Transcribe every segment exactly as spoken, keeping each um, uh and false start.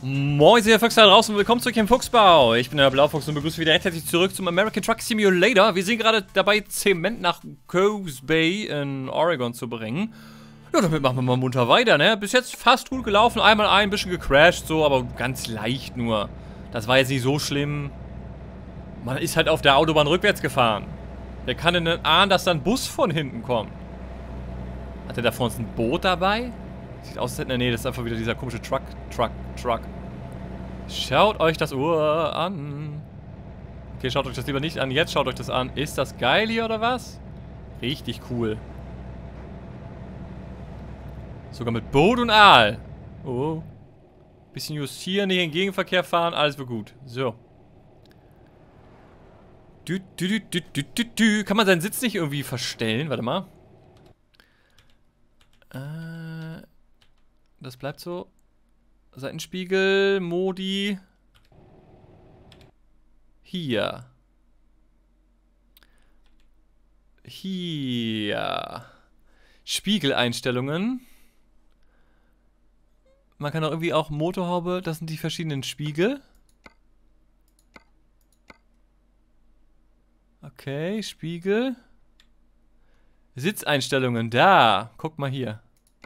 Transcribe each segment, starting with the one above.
Moin, ihr Füchse da draußen, willkommen zurück im Fuchsbau. Ich bin der Blaufuchs und begrüße wieder recht herzlich zurück zum American Truck Simulator. Wir sind gerade dabei, Zement nach Coos Bay in Oregon zu bringen. Ja, damit machen wir mal munter weiter, ne? Bis jetzt fast gut gelaufen, einmal ein bisschen gecrashed, so, aber ganz leicht nur. Das war jetzt nicht so schlimm. Man ist halt auf der Autobahn rückwärts gefahren. Wer kann denn ahnen, dass da ein Bus von hinten kommt? Hat er da vor uns ein Boot dabei? Sieht aus, als hätte... Nee, das ist einfach wieder dieser komische Truck, Truck, Truck. Schaut euch das Uhr an. Okay, schaut euch das lieber nicht an. Jetzt schaut euch das an. Ist das geil hier oder was? Richtig cool. Sogar mit Boot und Aal. Oh. Bisschen justieren, nicht in den Gegenverkehr fahren. Alles wird gut. So. Du, du, du, du, du, du, du. Kann man seinen Sitz nicht irgendwie verstellen? Warte mal. Äh... Das bleibt so. Seitenspiegel, Modi. Hier. Hier. Spiegeleinstellungen. Man kann auch irgendwie auch Motorhaube, das sind die verschiedenen Spiegel. Okay, Spiegel. Sitzeinstellungen, da. Guck mal hier.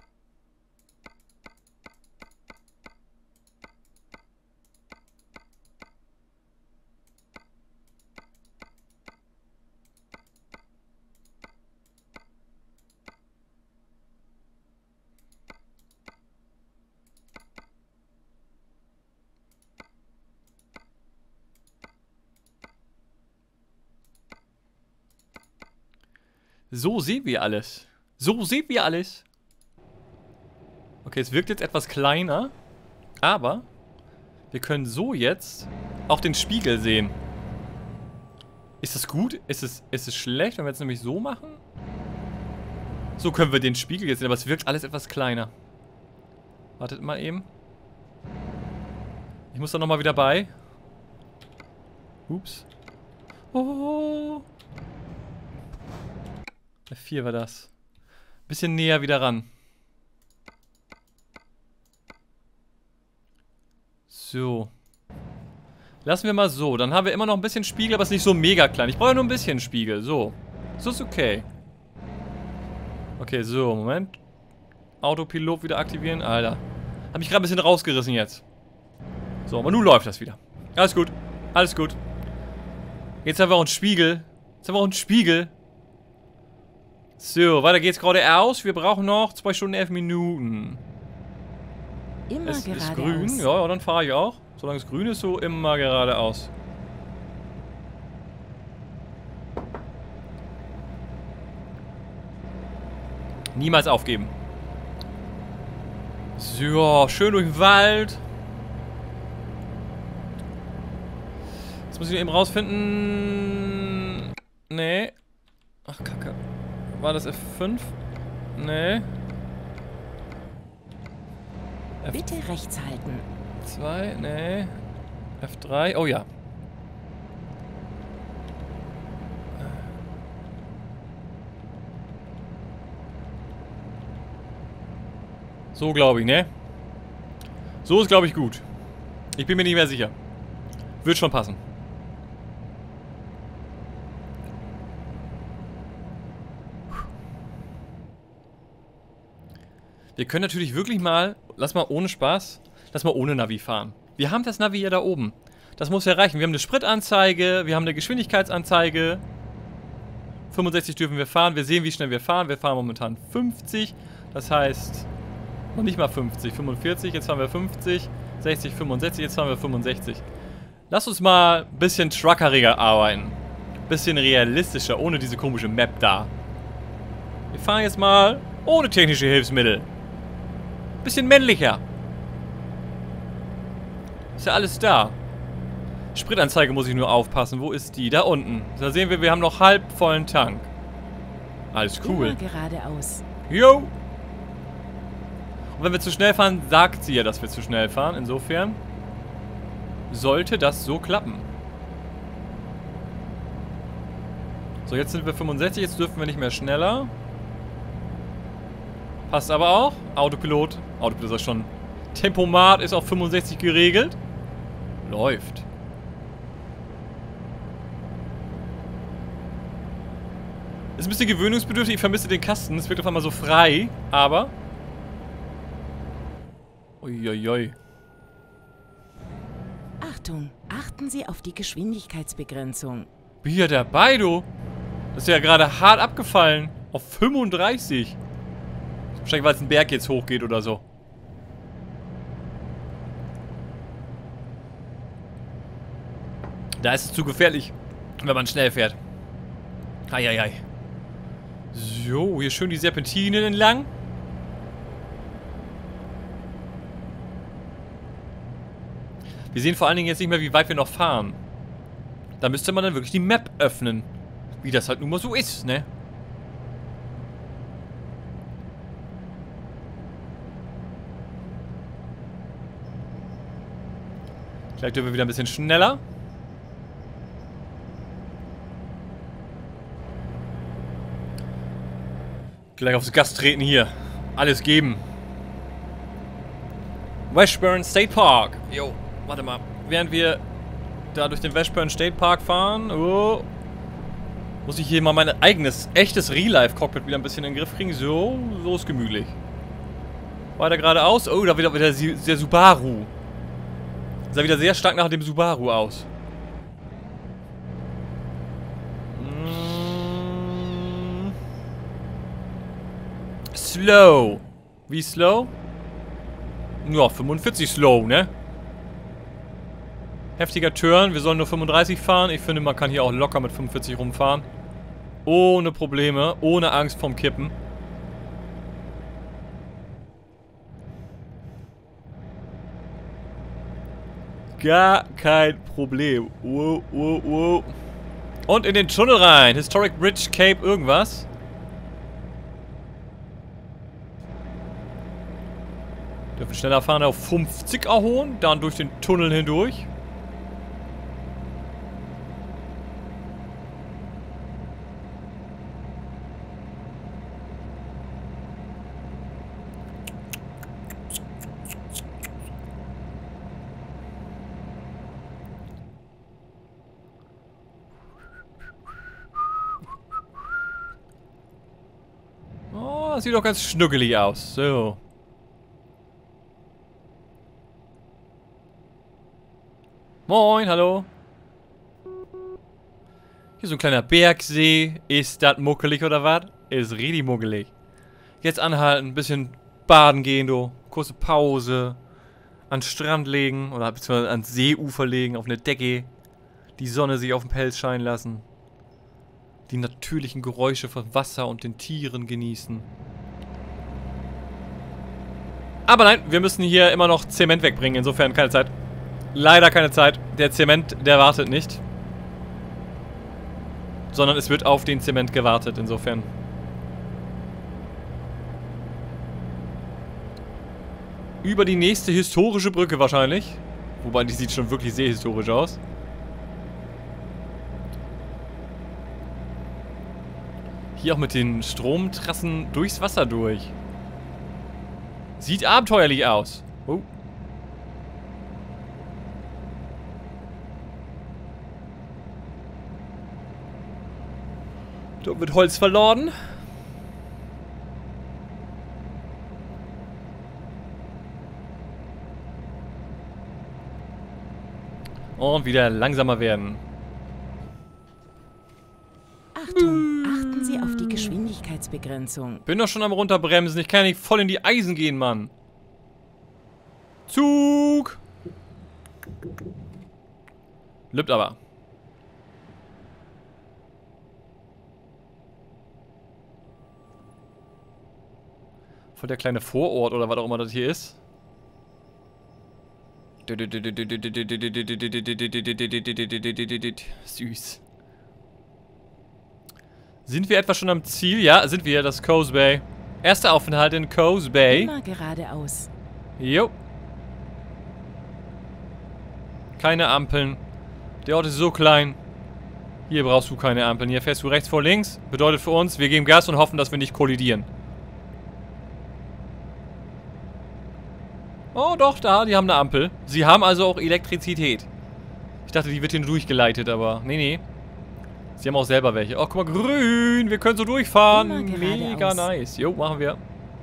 So sehen wir alles. So sehen wir alles. Okay, es wirkt jetzt etwas kleiner. Aber wir können so jetzt auch den Spiegel sehen. Ist das gut? Ist es, ist es schlecht, wenn wir jetzt nämlich so machen? So können wir den Spiegel jetzt sehen, aber es wirkt alles etwas kleiner. Wartet mal eben. Ich muss da nochmal wieder bei. Ups. Oh. F vier war das. Bisschen näher wieder ran. So. Lassen wir mal so. Dann haben wir immer noch ein bisschen Spiegel, aber es ist nicht so mega klein. Ich brauche nur ein bisschen Spiegel. So. So ist okay. Okay, so. Moment. Autopilot wieder aktivieren. Alter. Hab mich gerade ein bisschen rausgerissen jetzt. So, aber nun läuft das wieder. Alles gut. Alles gut. Jetzt haben wir auch einen Spiegel. Jetzt haben wir auch einen Spiegel. So, weiter geht's geradeaus. Wir brauchen noch zwei Stunden, elf Minuten. Immer es geradeaus. ist grün, ja, ja, dann fahre ich auch. Solange es grün ist, so immer geradeaus. Niemals aufgeben. So, schön durch den Wald. Jetzt muss ich eben rausfinden. Nee. Ach, Kacke. War das F fünf? Nee. F Bitte rechts halten. zwei? Nee. F drei? Oh ja. So glaube ich, ne? So ist, glaube ich, gut. Ich bin mir nicht mehr sicher. Wird schon passen. Wir können natürlich wirklich mal, lass mal ohne Spaß, lass mal ohne Navi fahren. Wir haben das Navi ja da oben. Das muss ja reichen. Wir haben eine Spritanzeige, wir haben eine Geschwindigkeitsanzeige. fünfundsechzig dürfen wir fahren. Wir sehen, wie schnell wir fahren. Wir fahren momentan fünfzig. Das heißt, noch nicht mal fünfzig, fünfundvierzig. Jetzt fahren wir fünfzig, sechzig, fünfundsechzig. Jetzt fahren wir fünfundsechzig. Lass uns mal ein bisschen truckeriger arbeiten. Ein bisschen realistischer, ohne diese komische Map da. Wir fahren jetzt mal ohne technische Hilfsmittel. Bisschen männlicher. Ist ja alles da. Spritanzeige muss ich nur aufpassen. Wo ist die? Da unten. Da sehen wir, wir haben noch halb vollen Tank. Alles cool. Immer geradeaus. Jo. Und wenn wir zu schnell fahren, sagt sie ja, dass wir zu schnell fahren. Insofern sollte das so klappen. So, jetzt sind wir fünfundsechzig. Jetzt dürfen wir nicht mehr schneller. Passt aber auch. Autopilot. Autopilot ist schon Tempomat ist auf fünfundsechzig geregelt. Läuft. Ist ein bisschen gewöhnungsbedürftig, ich vermisse den Kasten. Es wird auf einmal so frei, aber... Uiuiui. Achtung, achten Sie auf die Geschwindigkeitsbegrenzung. Bin ja dabei, du. Das ist ja gerade hart abgefallen. Auf fünfunddreißig. Wahrscheinlich, weil es ein Berg jetzt hochgeht oder so. Da ist es zu gefährlich, wenn man schnell fährt. Eieiei. So, hier schön die Serpentinen entlang. Wir sehen vor allen Dingen jetzt nicht mehr, wie weit wir noch fahren. Da müsste man dann wirklich die Map öffnen. Wie das halt nun mal so ist, ne? Vielleicht dürfen wir wieder ein bisschen schneller. Gleich aufs Gas treten hier. Alles geben. Washburn State Park. Jo, warte mal. Während wir da durch den Washburn State Park fahren, oh, muss ich hier mal mein eigenes, echtes Real-Life-Cockpit wieder ein bisschen in den Griff kriegen. So, so ist gemütlich. Weiter geradeaus. Oh, da wieder, wieder der Subaru. Sah wieder sehr stark nach dem Subaru aus. Mm. Slow. Wie slow? Ja, fünfundvierzig slow, ne? Heftiger Turn. Wir sollen nur fünfunddreißig fahren. Ich finde, man kann hier auch locker mit fünfundvierzig rumfahren. Ohne Probleme. Ohne Angst vorm Kippen. Gar kein Problem. Wow, wow, wow. Und in den Tunnel rein. Historic Bridge, Cape, irgendwas. Dürfen schneller fahren auf fünfzig erholen. Dann durch den Tunnel hindurch. Das sieht doch ganz schnuckelig aus. So. Moin, hallo. Hier so ein kleiner Bergsee. Ist das muckelig oder was? Ist richtig muckelig. Jetzt anhalten, ein bisschen baden gehen, du. Kurze Pause. An den Strand legen oder beziehungsweise ans Seeufer legen, auf eine Decke. Die Sonne sich auf den Pelz scheinen lassen. Die natürlichen Geräusche von Wasser und den Tieren genießen. Aber nein, wir müssen hier immer noch Zement wegbringen, insofern keine Zeit. Leider keine Zeit. Der Zement, der wartet nicht. Sondern es wird auf den Zement gewartet, insofern. Über die nächste historische Brücke wahrscheinlich. Wobei, die sieht schon wirklich sehr historisch aus. Hier auch mit den Stromtrassen durchs Wasser durch. Sieht abenteuerlich aus. Oh. Da wird Holz verloren. Und wieder langsamer werden. Achtung, achten Sie auf die Geschwindigkeitsbegrenzung. Bin doch schon am runterbremsen. Ich kann nicht voll in die Eisen gehen, Mann. Zug. Lübt aber. Voll der kleine Vorort oder was auch immer das hier ist. Süß. Sind wir etwa schon am Ziel? Ja, sind wir. Das Coos Bay. Erster Aufenthalt in Coos Bay. Immer geradeaus. Jo. Keine Ampeln. Der Ort ist so klein. Hier brauchst du keine Ampeln. Hier fährst du rechts vor links. Bedeutet für uns, wir geben Gas und hoffen, dass wir nicht kollidieren. Oh doch, da, die haben eine Ampel. Sie haben also auch Elektrizität. Ich dachte, die wird hier nur durchgeleitet, aber nee, nee. Sie haben auch selber welche. Oh, guck mal, grün. Wir können so durchfahren. Mega nice. Jo, machen wir.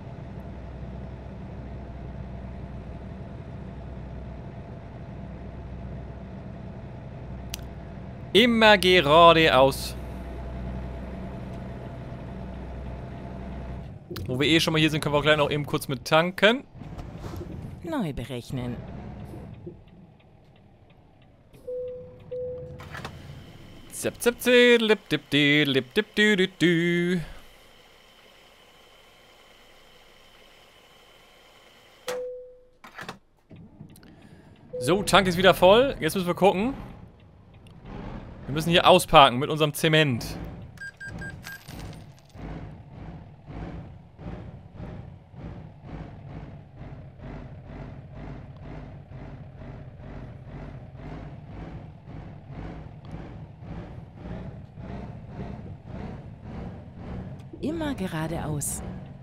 Immer geradeaus. Wo wir eh schon mal hier sind, können wir auch gleich noch eben kurz mit tanken. Neu berechnen. Zip, zip, zip, lip, dip, di, lip, dip, dü, dü, dü. So, Tank ist wieder voll. Jetzt müssen wir gucken. Wir müssen hier ausparken mit unserem Zement. Immer geradeaus.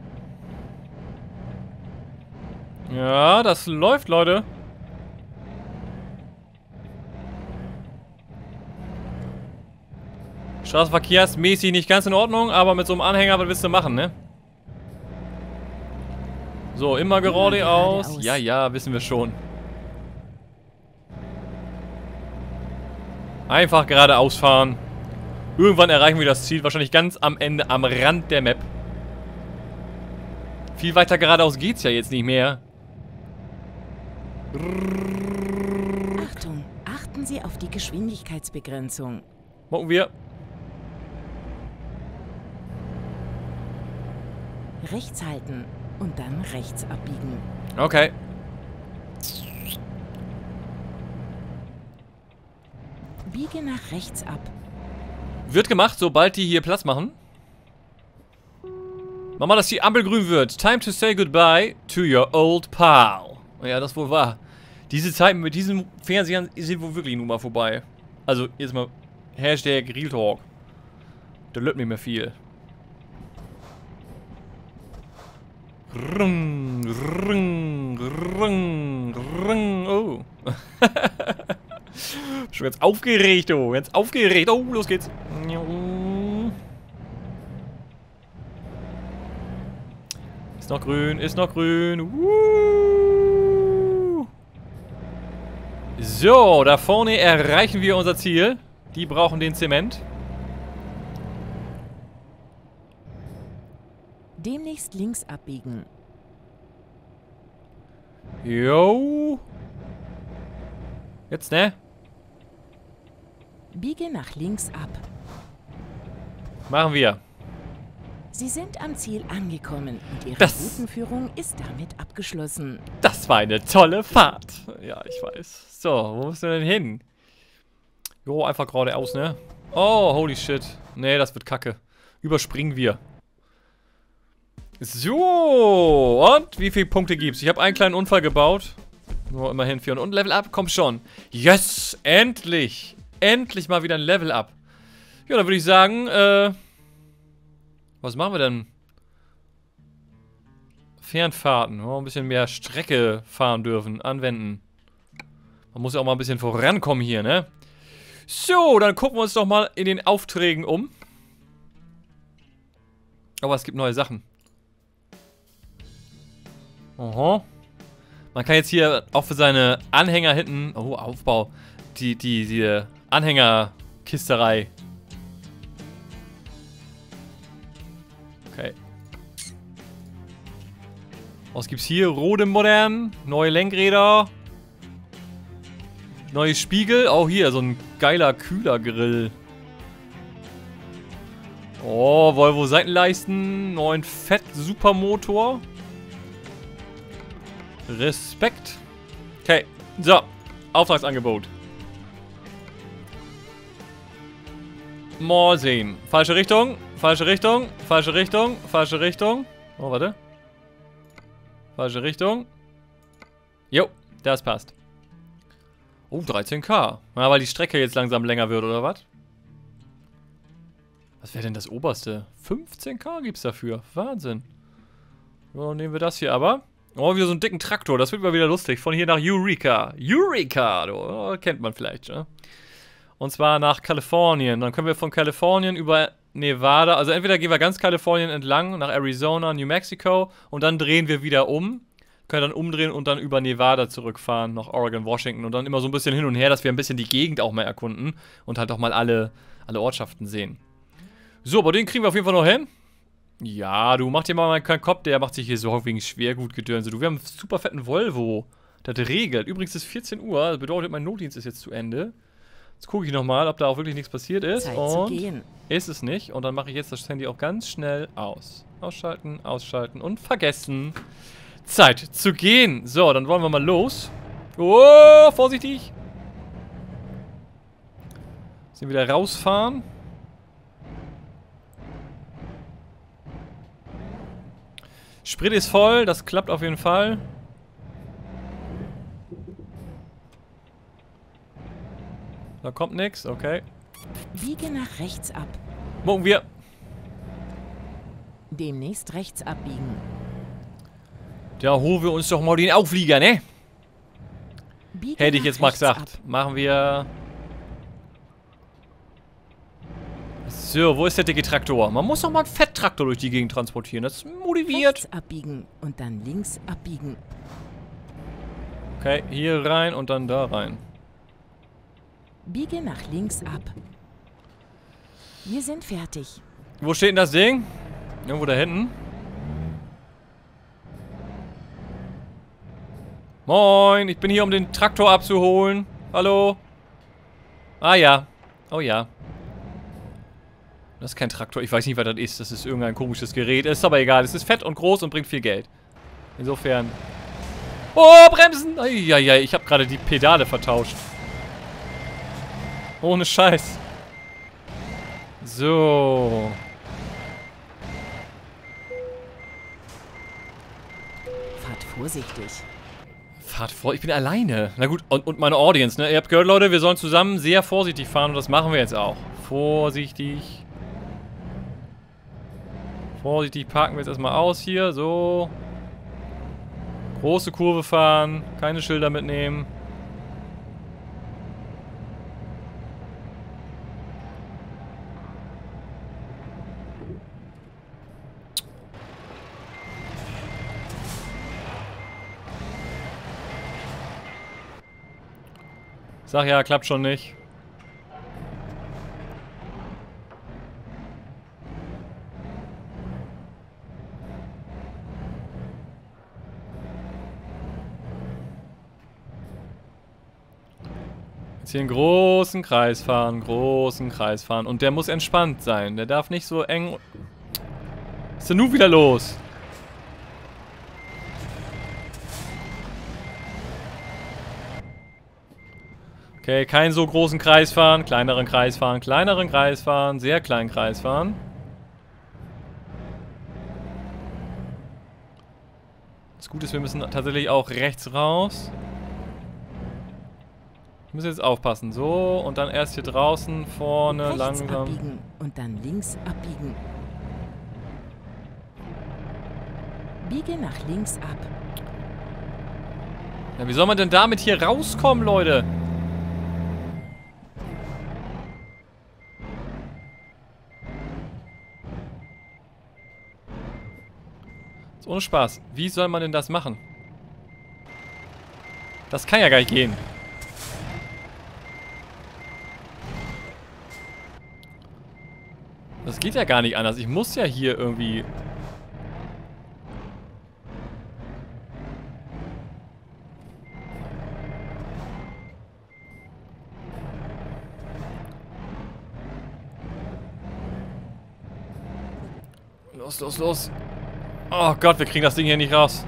Ja, das läuft, Leute. Straßenverkehrsmäßig nicht ganz in Ordnung, aber mit so einem Anhänger, was willst du machen, ne? So, immer geradeaus. geradeaus. Ja, ja, wissen wir schon. Einfach geradeaus fahren. Irgendwann erreichen wir das Ziel. Wahrscheinlich ganz am Ende, am Rand der Map. Viel weiter geradeaus geht's ja jetzt nicht mehr. Achtung, achten Sie auf die Geschwindigkeitsbegrenzung. Gucken wir. Rechts halten und dann rechts abbiegen. Okay. Biege nach rechts ab. Wird gemacht, sobald die hier Platz machen. Mach mal, dass die Ampel grün wird. Time to say goodbye to your old pal. Ja, das wohl wahr. Diese Zeiten mit diesen Fernsehern sind wohl wirklich nun mal vorbei. Also, jetzt mal Hashtag Real Talk. Da löt nicht mehr viel. Rung, rung, rung, rung. Oh. Schon ganz aufgeregt, oh. Ganz aufgeregt. Oh, los geht's. Ist noch grün, ist noch grün. Woo. So, da vorne erreichen wir unser Ziel. Die brauchen den Zement. Demnächst links abbiegen. Jo. Jetzt, ne? Biege nach links ab. Machen wir. Sie sind am Ziel angekommen und Ihre Das- Routenführung ist damit abgeschlossen. Das war eine tolle Fahrt. Ja, ich weiß. So, wo müssen wir denn hin? Jo, einfach geradeaus, ne? Oh, holy shit. Nee, das wird kacke. Überspringen wir. So, und wie viele Punkte gibt's? Ich habe einen kleinen Unfall gebaut. Nur immerhin vierhundert. Und Level Up, komm schon. Yes, endlich. Endlich mal wieder ein Level Up. Ja, dann würde ich sagen, äh... was machen wir denn? Fernfahrten. Oh, ein bisschen mehr Strecke fahren dürfen. Anwenden. Man muss ja auch mal ein bisschen vorankommen hier, ne? So, dann gucken wir uns doch mal in den Aufträgen um. Aber es gibt neue Sachen. Aha. Man kann jetzt hier auch für seine Anhänger hinten... Oh, Aufbau. Die, die, die Anhängerkisterei. Okay. Was gibt's hier? Rode modern. Neue Lenkräder. Neue Spiegel. Auch hier, so ein geiler Kühlergrill. Oh, Volvo Seitenleisten. Neuen Fett-Supermotor. Respekt. Okay, so. Auftragsangebot. Mal sehen. Falsche Richtung. Falsche Richtung. Falsche Richtung. Falsche Richtung. Oh, warte. Falsche Richtung. Jo, das passt. Oh, dreizehn K. Na, weil die Strecke jetzt langsam länger wird, oder was? Was wäre denn das oberste? fünfzehn K gibt's dafür. Wahnsinn. So, nehmen wir das hier aber. Oh, wieder so einen dicken Traktor. Das wird mal wieder lustig. Von hier nach Eureka. Eureka, du. Oh, kennt man vielleicht, ne? Und zwar nach Kalifornien. Dann können wir von Kalifornien über Nevada, also entweder gehen wir ganz Kalifornien entlang, nach Arizona, New Mexico und dann drehen wir wieder um. Können dann umdrehen und dann über Nevada zurückfahren, nach Oregon, Washington und dann immer so ein bisschen hin und her, dass wir ein bisschen die Gegend auch mal erkunden und halt auch mal alle, alle Ortschaften sehen. So, aber den kriegen wir auf jeden Fall noch hin. Ja, du mach dir mal keinen Kopf, der macht sich hier so wegen Schwergutgedönse. Du, wir haben einen super fetten Volvo. Das regelt. Übrigens ist vierzehn Uhr, das bedeutet, mein Notdienst ist jetzt zu Ende. Jetzt gucke ich nochmal, ob da auch wirklich nichts passiert ist. Zeit und zu gehen. Ist es nicht. Und dann mache ich jetzt das Handy auch ganz schnell aus. Ausschalten, ausschalten und vergessen. Zeit zu gehen. So, dann wollen wir mal los. Oh, vorsichtig. Müssen wieder rausfahren. Sprit ist voll, das klappt auf jeden Fall. Da kommt nichts, okay. Biege nach rechts ab. Morgen wir. Demnächst rechts abbiegen. Da holen wir uns doch mal den Auflieger, ne? Biege Hätte ich nach jetzt mal rechts gesagt. ab. Machen wir. So, wo ist der dicke Traktor? Man muss doch mal einen Fetttraktor durch die Gegend transportieren. Das motiviert. Rechts abbiegen und dann links abbiegen. Okay, hier rein und dann da rein. Biege nach links ab. Wir sind fertig. Wo steht denn das Ding? Irgendwo da hinten. Moin, ich bin hier, um den Traktor abzuholen. Hallo? Ah ja. Oh ja. Das ist kein Traktor. Ich weiß nicht, was das ist. Das ist irgendein komisches Gerät. Ist aber egal. Es ist fett und groß und bringt viel Geld. Insofern. Oh, Bremsen! Eieiei, ich habe gerade die Pedale vertauscht. Ohne Scheiß. So. Fahrt vorsichtig. Fahrt vor. Ich bin alleine. Na gut, und, und meine Audience, ne? Ihr habt gehört, Leute, wir sollen zusammen sehr vorsichtig fahren und das machen wir jetzt auch. Vorsichtig. Vorsichtig parken wir jetzt erstmal aus hier. So. Große Kurve fahren. Keine Schilder mitnehmen. Sag ja, klappt schon nicht. Jetzt hier einen großen Kreis fahren, großen Kreis fahren. Und der muss entspannt sein. Der darf nicht so eng... Was ist denn nun wieder los? Okay, keinen so großen Kreis fahren, kleineren Kreis fahren, kleineren Kreis fahren, sehr kleinen Kreis fahren. Das Gute ist, wir müssen tatsächlich auch rechts raus. Wir müssen jetzt aufpassen. So, und dann erst hier draußen, vorne, Rechts langsam. abbiegen und dann links abbiegen. Biege nach links ab. Ja, wie soll man denn damit hier rauskommen, Leute? Ist ohne Spaß. Wie soll man denn das machen? Das kann ja gar nicht gehen. Das geht ja gar nicht anders. Ich muss ja hier irgendwie... Los, los, los. Oh Gott, wir kriegen das Ding hier nicht raus.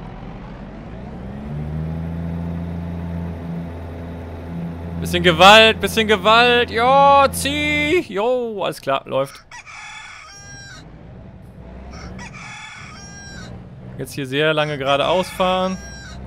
Bisschen Gewalt, bisschen Gewalt. Jo, zieh. Jo, alles klar, läuft. Jetzt hier sehr lange geradeaus fahren.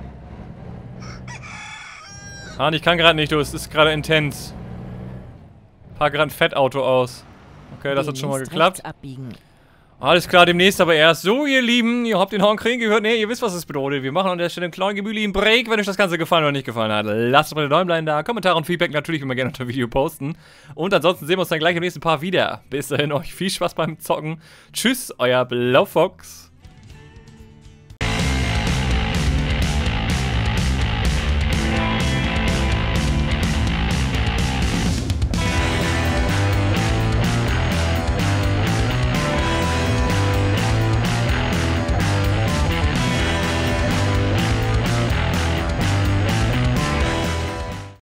Ah, ich kann gerade nicht, du. Es ist gerade intens. Fahr gerade ein Fettauto aus. Okay, das hat schon mal geklappt. Abbiegen. Alles klar, demnächst aber erst. So, ihr Lieben, ihr habt den Horn kriegen gehört. Ne, ihr wisst, was es bedeutet. Wir machen an der Stelle einen kleinen gemütlichen Break. Wenn euch das Ganze gefallen oder nicht gefallen hat, lasst mal den Däumlein da. Kommentare und Feedback natürlich immer gerne unter dem Video posten. Und ansonsten sehen wir uns dann gleich im nächsten Part wieder. Bis dahin, euch viel Spaß beim Zocken. Tschüss, euer Blaufox.